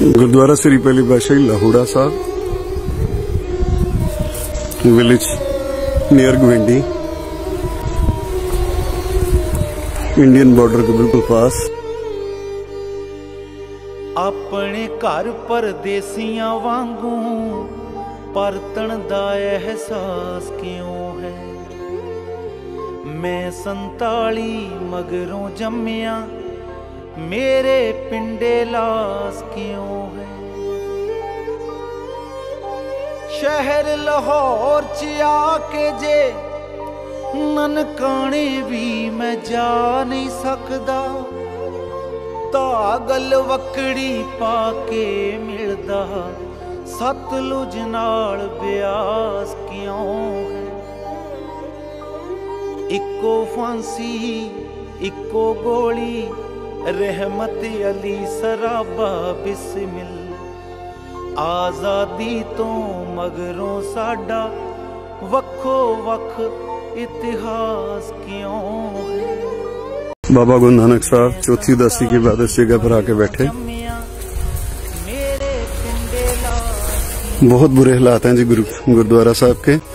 गुरुद्वारा श्री पहली बादशाही लाहौड़ा साहब, village near Gavindi, Indian border के बिल्कुल पास। अपने घर परदेसियां वांगू परतन दा एहसास क्यों है। मैं 47 मगरों जम्मिया, मेरे पिंडे लास क्यों है। शहर लाहौर च आके जे ननकाने भी मैं जा नहीं सकदा, तागल वकड़ी पाके मिलदा सतलुज नाल ब्यास क्यों है। इको फांसी इको गोली, रहमत अली सराबा बिस्मिल। आजादी तो मगरों साडा वक्खो वक्ख इतिहास क्यों है। बाबा गुरु नानक साहब चौथी उदासी की इबादत जगह पर आके बैठे। बहुत बुरे हालात हैं जी गुरुद्वारा साहब के।